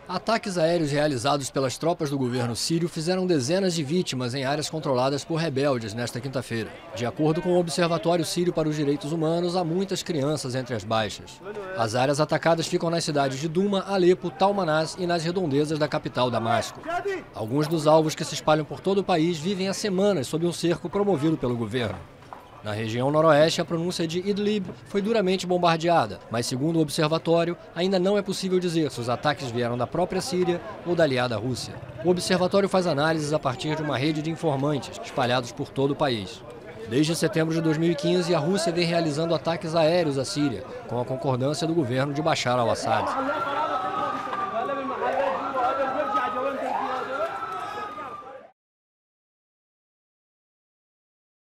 Ataques aéreos realizados pelas tropas do governo sírio fizeram dezenas de vítimas em áreas controladas por rebeldes nesta quinta-feira. De acordo com o Observatório Sírio para os Direitos Humanos, há muitas crianças entre as baixas. As áreas atacadas ficam nas cidades de Duma, Alepo, Talmanás e nas redondezas da capital, Damasco. Alguns dos alvos que se espalham por todo o país vivem há semanas sob um cerco promovido pelo governo. Na região noroeste, a pronúncia de Idlib foi duramente bombardeada, mas segundo o observatório, ainda não é possível dizer se os ataques vieram da própria Síria ou da aliada Rússia. O observatório faz análises a partir de uma rede de informantes espalhados por todo o país. Desde setembro de 2015, a Rússia vem realizando ataques aéreos à Síria, com a concordância do governo de Bashar al-Assad.